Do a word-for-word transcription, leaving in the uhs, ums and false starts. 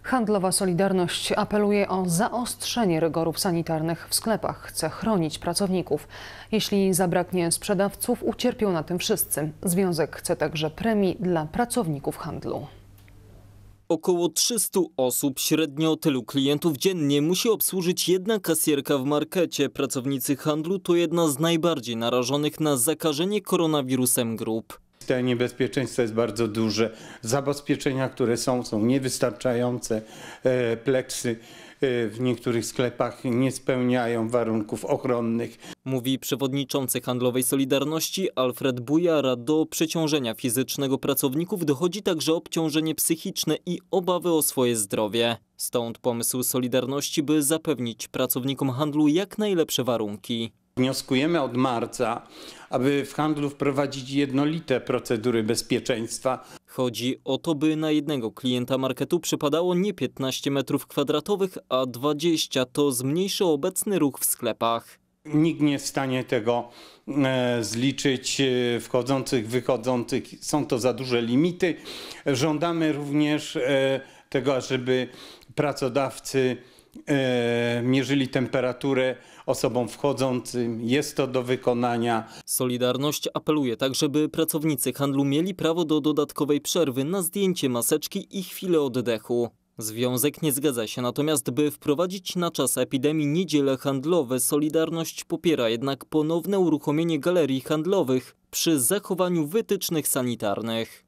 Handlowa Solidarność apeluje o zaostrzenie rygorów sanitarnych w sklepach. Chce chronić pracowników. Jeśli zabraknie sprzedawców, ucierpią na tym wszyscy. Związek chce także premii dla pracowników handlu. Około trzysta osób, średnio tylu klientów dziennie musi obsłużyć jedna kasjerka w markecie. Pracownicy handlu to jedna z najbardziej narażonych na zakażenie koronawirusem grup. To niebezpieczeństwo jest bardzo duże. Zabezpieczenia, które są, są niewystarczające. Pleksy w niektórych sklepach nie spełniają warunków ochronnych. Mówi przewodniczący Handlowej Solidarności Alfred Bujara. Do przeciążenia fizycznego pracowników dochodzi także obciążenie psychiczne i obawy o swoje zdrowie. Stąd pomysł Solidarności, by zapewnić pracownikom handlu jak najlepsze warunki. Wnioskujemy od marca, aby w handlu wprowadzić jednolite procedury bezpieczeństwa. Chodzi o to, by na jednego klienta marketu przypadało nie piętnaście metrów kwadratowych, a dwadzieścia. To zmniejszy obecny ruch w sklepach. Nikt nie jest w stanie tego e, zliczyć, e, wchodzących, wychodzących. Są to za duże limity. Żądamy również e, tego, żeby pracodawcy e, mierzyli temperaturę osobom wchodzącym. Jest to do wykonania. Solidarność apeluje także, by pracownicy handlu mieli prawo do dodatkowej przerwy na zdjęcie maseczki i chwilę oddechu. Związek nie zgadza się natomiast, by wprowadzić na czas epidemii niedziele handlowe. Solidarność popiera jednak ponowne uruchomienie galerii handlowych przy zachowaniu wytycznych sanitarnych.